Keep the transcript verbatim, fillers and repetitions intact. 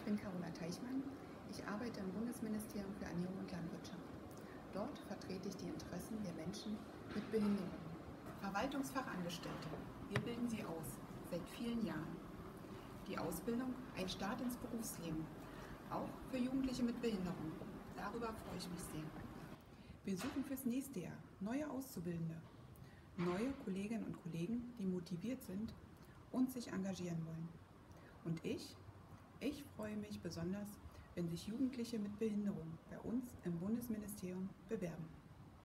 bin Carola Teichmann. Ich arbeite im Bundesministerium für Ernährung und Landwirtschaft. Dort vertrete ich die Interessen der Menschen mit Behinderung. Verwaltungsfachangestellte, wir bilden sie aus, seit vielen Jahren. Die Ausbildung, ein Start ins Berufsleben, auch für Jugendliche mit Behinderung. Darüber freue ich mich sehr. Wir suchen fürs nächste Jahr neue Auszubildende, neue Kolleginnen und Kollegen, die motiviert sind und sich engagieren wollen. Und ich? Ich freue mich besonders, wenn sich Jugendliche mit Behinderung bei uns im Bundesministerium bewerben.